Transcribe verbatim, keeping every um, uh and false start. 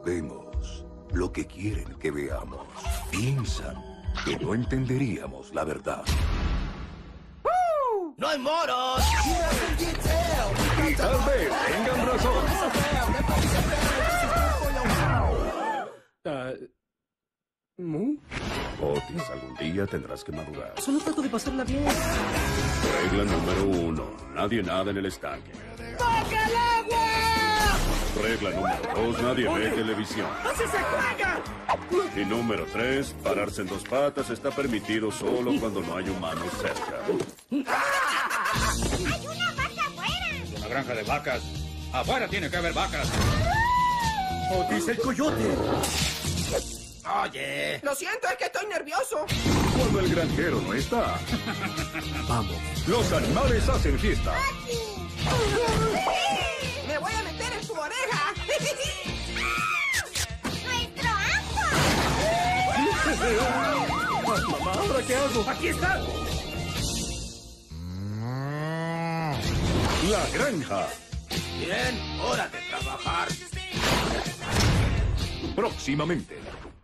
vemos lo que quieren que veamos. Piensan que no entenderíamos la verdad. ¡No hay moros! Y tal vez tengan razón. Uh, ¿Mu? Otis, algún día tendrás que madurar. Solo trato de pasarla bien. Regla número uno. Nadie nada en el estanque. ¡Saca el agua! Regla número dos. Nadie ve televisión. ¡Así se juega! Y número tres. Pararse en dos patas está permitido solo cuando no hay humanos cerca. ¡Hay una vaca afuera! Una granja de vacas. Afuera tiene que haber vacas. Otis, el coyote. Oye. Lo siento, es que estoy nervioso. Cuando el granjero no está. Vamos. Los animales hacen fiesta. Me voy a meter en su oreja. ¡Nuestro amo! Mamá, ¿ahora qué hago? ¡Aquí está! La granja. Bien, hora de trabajar. Próximamente.